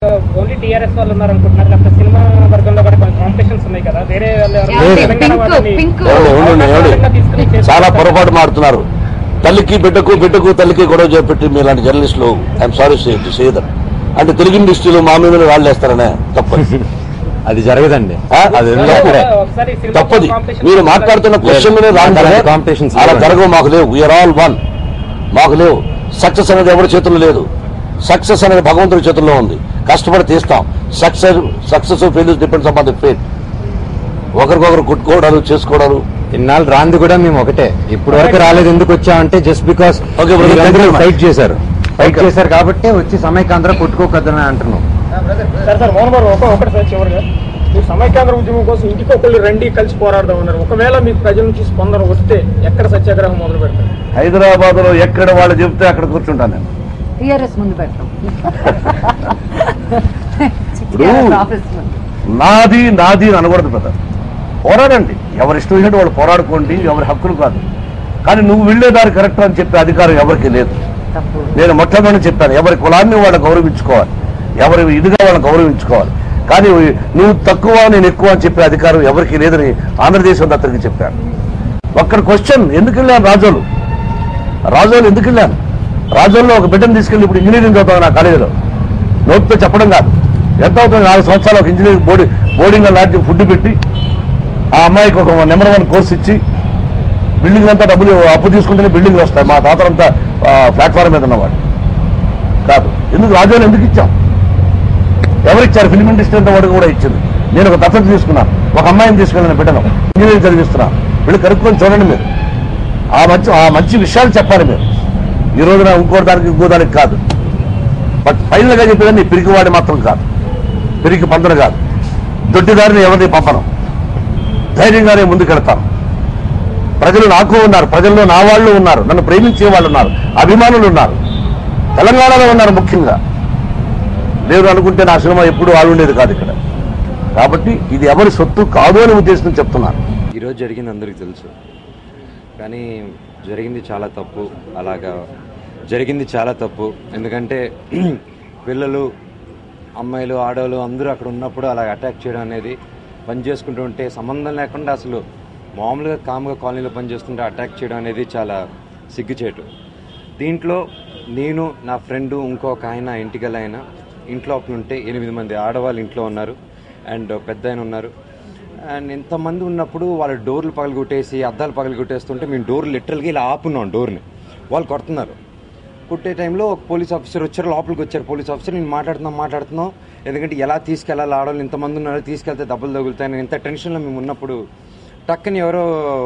Only TRS వాళ్ళు ఉన్నారు అనుకుంటున్నారు, లేకపోతే సినిమా వర్గంలో కూడా కొన్ని కాంపిటీషన్స్ ఉన్నాయి కదా, వేరే చాలా పొరపాటు మారుతున్నారు. తల్లికి బిడ్డకు బిడ్డకు తల్లికి గొడవ చేపెట్టి మీలాంటి జర్నలిస్టులు ఐఎమ్ సారీ సేదర్ అంటే తెలుగు ఇండస్ట్రీలో మా మీద రాళ్ళేస్తారనే తప్పదు. అది జరగదండి, తప్పది. మీరు మాట్లాడుతున్న క్వశ్చన్ కాంపిటీషన్ అలా జరగవు. మాకు లేవు, వీఆర్ ఆల్ వన్. మాకు లేవు. సక్సెస్ అనేది ఎవరి చేతుల్లో లేదు. సక్సెస్ అనేది భగవంతుడి చేతుల్లో ఉంది. కష్టపడి తీస్తాం. Success failures depends upon the fate. ఒకరికొకరు కొట్టుకోవడాలు చేసుకోవడాలు ఇన్నాళ్ళు రాంది కూడా మేము ఒకటే. ఇప్పుడు వరకు రాలేదు. ఎందుకు వచ్చామంటే జస్ట్ బికాస్ ఫైట్ చేశారు కాబట్టి వచ్చి సమైకాంధ్ర కొట్టుకోకద్దని అంటున్నాం. సమైకాంధ్ర ఉద్యమం కోసం ఇంటికి ఒకళ్ళు రండి కలిసి పోరాడదాం అన్నారు. ఒకవేళ మీకు ప్రజల నుంచి స్పందన వస్తే ఎక్కడ సత్యాగ్రహం మొదలు పెడతారు? హైదరాబాద్ లో ఎక్కడ వాళ్ళు చెబితే అక్కడ కూర్చుంటాను నేను. టీఆర్ఎస్ ముందు పెడతాం. ఇప్పుడు నాది నాది అనకూడదు కదా. పోరాడండి, ఎవరి ఇష్టం వచ్చినట్టు వాళ్ళు పోరాడుకోండి, ఎవరి హక్కులు కాదు. కానీ నువ్వు వెళ్లేదారి కరెక్ట్ అని చెప్పే అధికారం ఎవరికి లేదు. నేను మొట్టమొదటి చెప్పాను, ఎవరి కులాన్ని వాళ్ళు గౌరవించుకోవాలి, ఎవరి ఇదిగా వాళ్ళని గౌరవించుకోవాలి. కానీ నువ్వు తక్కువ నేను ఎక్కువ అని చెప్పే అధికారం ఎవరికి లేదని ఆంధ్రదేశం దత్తరికి చెప్పాను. ఒక్కడ క్వశ్చన్, ఎందుకు వెళ్ళాను రాజోలు ఎందుకు వెళ్ళాను? రాజోల్లో ఒక బిడ్డను తీసుకెళ్ళి ఇప్పుడు ఇంజనీరింగ్ చదువుతాను నా కాలేజీలో. నోటితో చెప్పడం కాదు. ఎంత అవుతుంది? 4 సంవత్సరాలు ఒక ఇంజనీరింగ్ బోర్డింగ్ లాంటి ఫుడ్ పెట్టి ఆ అమ్మాయికి ఒక నెంబర్ 1 కోర్స్ ఇచ్చి బిల్డింగ్ అంతా డబ్బులు అప్పు తీసుకుంటేనే బిల్డింగ్లు వస్తాయి. మా తాతలంతా ప్లాట్ఫామ్ మీద ఉన్నవాడు కాదు. ఎందుకు రాజోలు ఎందుకు ఇచ్చాం? ఎవరిచ్చారు? ఫిల్మ్ ఇండస్ట్రీ అంతా వాడికి కూడా ఇచ్చింది. నేను ఒక దత్తత తీసుకున్నాను. ఒక అమ్మాయిని తీసుకెళ్ళిన బిడ్డను ఇంజనీరింగ్ చదివిస్తున్నాను. వీళ్ళు కనుక్కొని చూడండి. మీరు ఆ మంచి విషయాలు చెప్పాలి. మీరు ఈ రోజున ఇంకో దానికి కాదు. బట్ ఫైనల్ గా చెప్పేదాన్ని పిరికివాడి మాత్రం కాదు, పిరికి పందను కాదు. దొడ్డిదారిని ఎవరిని పంపను, ధైర్యంగానే ముందుకెడతాను. ప్రజలు నాకు ఉన్నారు, ప్రజల్లో నా వాళ్ళు ఉన్నారు, నన్ను ప్రేమించే వాళ్ళు ఉన్నారు, అభిమానులు ఉన్నారు, తెలంగాణలో ఉన్నారు. ముఖ్యంగా నేను అనుకుంటే నా సినిమా ఎప్పుడు ఆడుండేది కాదు ఇక్కడ. కాబట్టి ఇది ఎవరి సొత్తు కాదు అని ఉద్దేశం చెప్తున్నాను. ఈరోజు జరిగింది అందరికీ తెలుసు, కానీ జరిగింది చాలా తప్పు. అలాగా జరిగింది చాలా తప్పు. ఎందుకంటే పిల్లలు, అమ్మాయిలు, ఆడవాళ్ళు అందరూ అక్కడ ఉన్నప్పుడు అలా అటాక్ చేయడం అనేది, పని చేసుకుంటూ ఉంటే సంబంధం లేకుండా అసలు మామూలుగా కామ్గా కాలనీలో పనిచేస్తుంటే అటాక్ చేయడం అనేది చాలా సిగ్గుచేటు. దీంట్లో నేను, నా ఫ్రెండు, ఇంకొక ఆయన, ఇంటికల్ ఆయన ఇంట్లో ఉంటే 8 మంది ఆడవాళ్ళు ఇంట్లో ఉన్నారు అండ్ పెద్ద ఆయన ఉన్నారు. అండ్ ఇంతమంది ఉన్నప్పుడు వాళ్ళ డోర్లు పగలగొట్టేసి అద్దాలు పగలగొట్టేస్తుంటే మేము డోర్లు లిటరల్గా ఇలా ఆపున్నాం. డోర్ని వాళ్ళు కొడుతున్నారు. కొట్టే టైంలో ఒక పోలీస్ ఆఫీసర్ వచ్చారు, లోపలికి వచ్చారు. పోలీస్ ఆఫీసర్, నేను మాట్లాడుతున్నాం ఎందుకంటే ఎలా తీసుకెళ్ళాలి, ఆడవాళ్ళు ఇంతమంది ఉన్నారు, తీసుకెళ్తే దెబ్బలు తగులుతాయని ఇంత టెన్షన్లో మేము ఉన్నప్పుడు టక్కని ఎవరో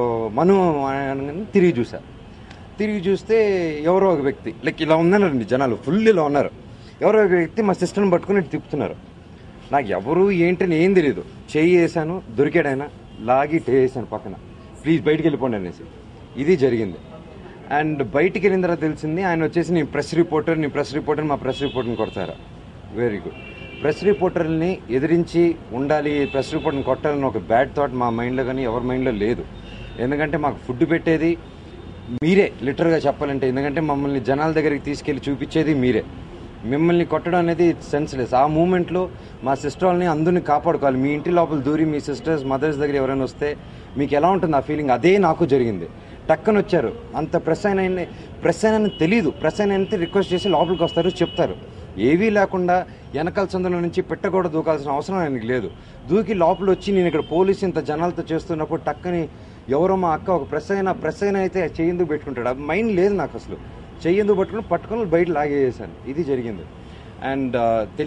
తిరిగి చూస్తే ఎవరో ఒక వ్యక్తి లైక్ ఇలా ఉన్నారండి, జనాలు ఫుల్ ఇలా ఉన్నారు. ఎవరో ఒక వ్యక్తి మా సిస్టర్ని పట్టుకుని తిప్పుతున్నారు. నాకు ఎవరు ఏంటని ఏం తెలియదు. చేయి వేసాను, దొరికాడైనా లాగి వేసాను పక్కన, ప్లీజ్ బయటికి వెళ్ళిపోండి అనేసి. ఇది జరిగింది. అండ్ బయటికి వెళ్ళిన తర్వాత తెలిసింది ఆయన వచ్చేసి నేను ప్రెస్ రిపోర్టర్, మా ప్రెస్ రిపోర్టర్ని కొడతారా? Very good. ప్రెస్ రిపోర్టర్ని ఎదిరించి ఉండాలి, ప్రెస్ రిపోర్టర్ని కొట్టాలని ఒక బ్యాడ్ థాట్ మా మైండ్లో కానీ ఎవరి మైండ్లో లేదు. ఎందుకంటే మాకు ఫుడ్ పెట్టేది మీరే, లిటరల్గా చెప్పాలంటే. ఎందుకంటే మమ్మల్ని జనాల దగ్గరికి తీసుకెళ్ళి చూపించేది మీరే. మిమ్మల్ని కొట్టడం అనేది సెన్స్లెస్. ఆ మూమెంట్లో మా సిస్టర్ వాళ్ళని అందరినీ కాపాడుకోవాలి. మీ ఇంటి లోపల దూరి మీ సిస్టర్స్, మదర్స్ దగ్గర ఎవరైనా వస్తే మీకు ఎలా ఉంటుంది ఆ ఫీలింగ్? అదే నాకు జరిగింది. టక్కన వచ్చారు. అంత ప్రెస్ అయిన తెలీదు. ప్రెస్ అయిన రిక్వెస్ట్ చేసి లోపలికి వస్తారు, చెప్తారు. ఏవీ లేకుండా వెనకాల సందులో నుంచి పెట్టకూడదు, దూకాల్సిన అవసరం ఆయనకి లేదు. దూకి లోపల వచ్చి నేను ఇక్కడ పోలీసు ఇంత జనాలతో చేస్తున్నప్పుడు టక్కని ఎవరో మా అక్క ఒక ప్రెస్ అయిన అయితే చెయ్యందుకు పెట్టుకుంటాడు. ఆ మైండ్ లేదు నాకు అసలు. చెయ్యందుకు పట్టుకొని బయట లాగేసాను. ఇది జరిగింది. అండ్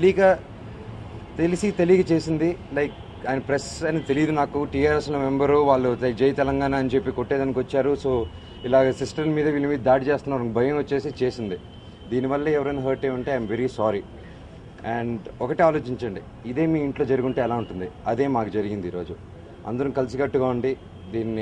తెలియక చేసింది. లైక్ ఆయన ప్రెస్ అని తెలియదు నాకు. టీఆర్ఎస్లో మెంబరు వాళ్ళు జై తెలంగాణ అని చెప్పి కొట్టేదానికి వచ్చారు. సో ఇలాగ సిస్టర్ మీద వీళ్ళ మీద దాడి చేస్తున్నారు భయం వచ్చేసి చేసింది. దీనివల్ల ఎవరైనా హర్ట్ అయి ఉంటే ఐఎమ్ వెరీ సారీ. అండ్ ఒకటే ఆలోచించండి, ఇదే మీ ఇంట్లో జరుగుంటే ఎలా ఉంటుంది? అదే మాకు జరిగింది. ఈరోజు అందరం కలిసికట్టుగా ఉండి దీన్ని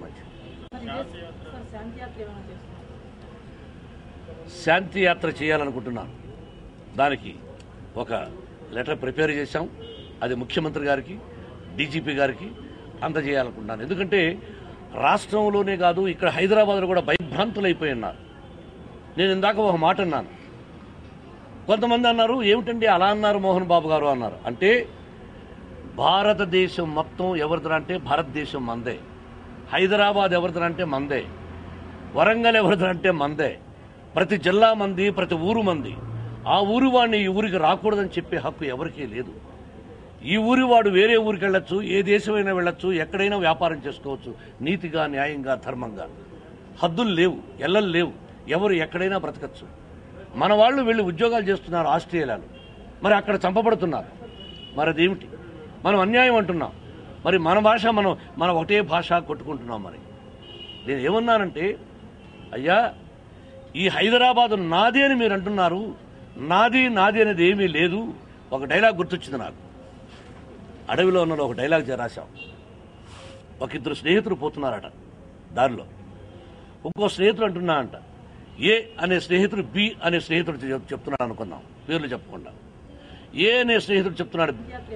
శాంతి యాత్ర చేయాలనుకుంటున్నాను. దానికి ఒక లెటర్ ప్రిపేర్ చేశాం. అది ముఖ్యమంత్రి గారికి, డీజీపీ గారికి అందజేయాలనుకుంటున్నాను. ఎందుకంటే రాష్ట్రంలోనే కాదు, ఇక్కడ హైదరాబాద్లో కూడా భయభ్రాంతులైపోయి ఉన్నారు. నేను ఇందాక ఒక మాట అన్నాను, కొంతమంది అన్నారు ఏమిటండి అలా అన్నారు మోహన్ బాబు గారు అన్నారు. అంటే భారతదేశం మొత్తం ఎవరిదంటే భారతదేశం మందే, హైదరాబాద్ ఎవరిదంటే మందే, వరంగల్ ఎవరిదంటే మందే, ప్రతి జిల్లా మంది, ప్రతి ఊరు మంది. ఆ ఊరు వాడిని ఈ ఊరికి రాకూడదని చెప్పే హక్కు ఎవరికీ లేదు. ఈ ఊరి వాడు వేరే ఊరికి వెళ్ళొచ్చు, ఏ దేశమైనా వెళ్ళొచ్చు, ఎక్కడైనా వ్యాపారం చేసుకోవచ్చు, నీతిగా, న్యాయంగా, ధర్మంగా. హద్దులు లేవు, ఎల్లలు లేవు, ఎవరు ఎక్కడైనా బ్రతకచ్చు. మన వాళ్ళు వెళ్ళి ఉద్యోగాలు చేస్తున్నారు ఆస్ట్రేలియాలో, మరి అక్కడ చంపబడుతున్నారు. మరి అదేమిటి? మనం అన్యాయం అంటున్నాం. మరి మన భాష మన ఒకటే భాష కొట్టుకుంటున్నాం. మరి నేను ఏమన్నానంటే, అయ్యా ఈ హైదరాబాదు నాది అని మీరు అంటున్నారు, నాది అనేది ఏమీ లేదు. ఒక డైలాగ్ గుర్తొచ్చింది నాకు. అడవిలో ఉన్న ఒక డైలాగ్ రాశాం. ఒక ఇద్దరు స్నేహితులు పోతున్నారట దారిలో. ఇంకో స్నేహితుడు అంటున్నా అంట, ఏ అనే స్నేహితుడు బి అనే స్నేహితుడు చెప్తున్నాడు అనుకుందాం, పేర్లు చెప్పకుండా. ఏ అనే స్నేహితుడు చెప్తున్నాడు,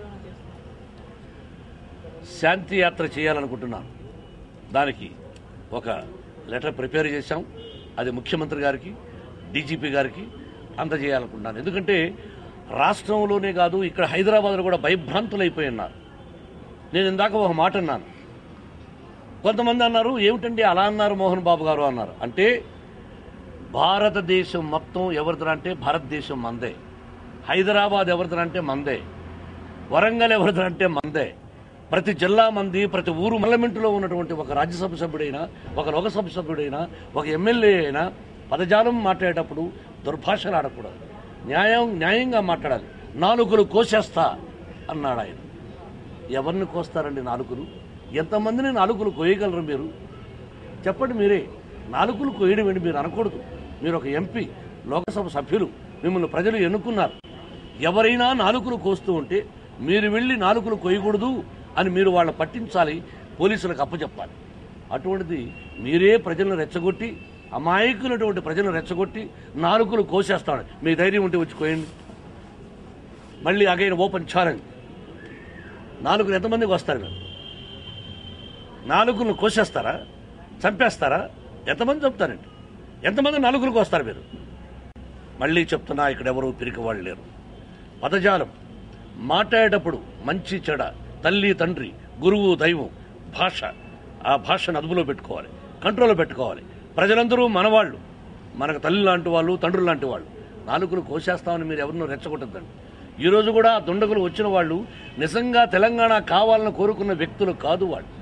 శాంతి యాత్ర చేయాలనుకుంటున్నాను, దానికి ఒక లెటర్ ప్రిపేర్ చేశాం, అది ముఖ్యమంత్రి గారికి, డీజీపీ గారికి అందజేయాలనుకుంటున్నాను. ఎందుకంటే రాష్ట్రంలోనే కాదు, ఇక్కడ హైదరాబాద్లో కూడా భయభ్రాంతులైపోయి ఉన్నారు. నేను ఇందాక ఒక మాట అన్నాను. కొంతమంది అన్నారు ఏమిటండి అలా అన్నారు మోహన్ బాబు గారు అన్నారు. అంటే భారతదేశం మొత్తం ఎవరిదంటే భారతదేశం మందే, హైదరాబాద్ ఎవరిదంటే మందే, వరంగల్ ఎవరిదంటే మందే, ప్రతి జిల్లా మంది, ప్రతి ఊరు. పార్లమెంటులో ఉన్నటువంటి ఒక రాజ్యసభ సభ్యుడైనా, ఒక లోకసభ సభ్యుడైనా, ఒక ఎమ్మెల్యే అయినా పదజాలం మాట్లాడేటప్పుడు దుర్భాషలు ఆడకూడదు, న్యాయంగా మాట్లాడాలి. నాలుకలు కోసేస్తా అన్నాడు ఆయన. ఎవరిని కోస్తారండి నాలుకలు? ఎంతమందిని నాలుకలు కోయగలరు మీరు? చెప్పండి మీరే. నాలుకలు కోయడం ఏంటి మీరు అనకూడదు. మీరు ఒక ఎంపీ, లోకసభ సభ్యులు, మిమ్మల్ని ప్రజలు ఎన్నుకున్నారు. ఎవరైనా నాలుకలు కోస్తూ ఉంటే మీరు వెళ్ళి నాలుకలు కోయకూడదు అని మీరు వాళ్ళని పట్టించాలి, పోలీసులకు అప్పచెప్పాలి. అటువంటిది మీరే ప్రజలను రెచ్చగొట్టి, అమాయకులటువంటి ప్రజలను రెచ్చగొట్టి నాలుకలు కోసేస్తాడు. మీ ధైర్యం ఉంటే వచ్చి కోయండి. మళ్ళీ అగైన్ ఓపెన్ ఛాలెంజ్. నాలుకలు ఎంతమందికి వస్తారు? మీరు నాలుకలను కోసేస్తారా? చంపేస్తారా? ఎంతమంది చంపుతారండి? ఎంతమంది నాలుకలకు వస్తారు మీరు? మళ్ళీ చెప్తున్నా, ఇక్కడ ఎవరు పిరికి వాళ్ళు లేరు. పదజాలం మాట్లాడేటప్పుడు మంచి చెడ, తల్లి తండ్రి, గురువు దైవం, భాష, ఆ భాషను అదుపులో పెట్టుకోవాలి, కంట్రోల్లో పెట్టుకోవాలి. ప్రజలందరూ మనవాళ్ళు, మనకు తల్లి లాంటి వాళ్ళు, తండ్రులు లాంటి వాళ్ళు. నాలుకలు కోసేస్తామని మీరు ఎవరినో రెచ్చగొట్టద్దండి. ఈరోజు కూడా దుండగులు వచ్చిన వాళ్ళు నిజంగా తెలంగాణ కావాలని కోరుకున్న వ్యక్తులు కాదు వాళ్ళు.